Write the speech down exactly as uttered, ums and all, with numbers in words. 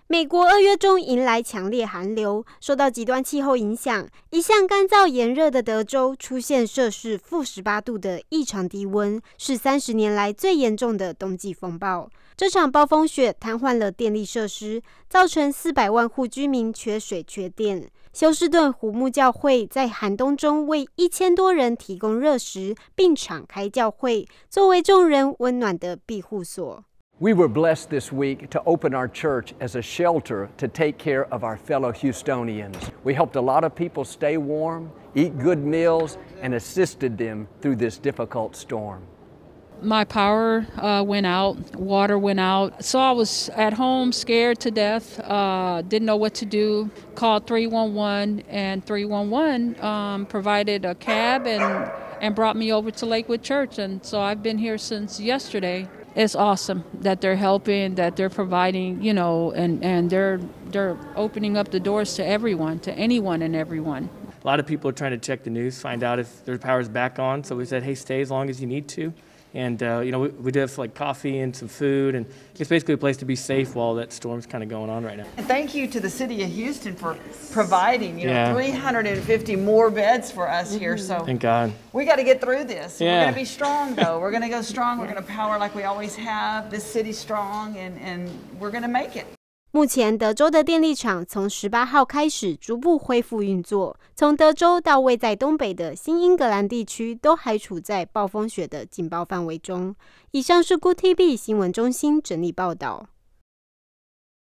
美国二月中迎来强烈寒流，受到极端气候影响，一向干燥炎热的德州出现摄氏负十八度的异常低温，是三十年来最严重的冬季风暴。这场暴风雪瘫痪了电力设施，造成四百万户居民缺水缺电。休斯顿湖木教会在寒冬中为一千多人提供热食，并敞开教会，作为众人温暖的庇护所。 We were blessed this week to open our church as a shelter to take care of our fellow Houstonians. We helped a lot of people stay warm, eat good meals, and assisted them through this difficult storm. My power uh, went out, water went out, so I was at home scared to death, uh, didn't know what to do, called three one one, and three one one um, provided a cab and, and brought me over to Lakewood Church, and so I've been here since yesterday. It's awesome that they're helping, that they're providing, you know, and, and they're, they're opening up the doors to everyone, to anyone and everyone. A lot of people are trying to check the news, find out if their power's back on, so we said, hey, stay as long as you need to. And, uh, you know, we, we did have like coffee and some food, and it's basically a place to be safe while that storm's kind of going on right now. And thank you to the city of Houston for providing, you know, yeah. three hundred fifty more beds for us here. So thank God. We got to get through this. Yeah. We're going to be strong, though. We're going to go strong. We're going to power like we always have. This city's strong, and, and we're going to make it. 目前，德州的电力厂从十八号开始逐步恢复运作。从德州到位在东北的新英格兰地区，都还处在暴风雪的警报范围中。以上是 Good T V 新闻中心整理报道。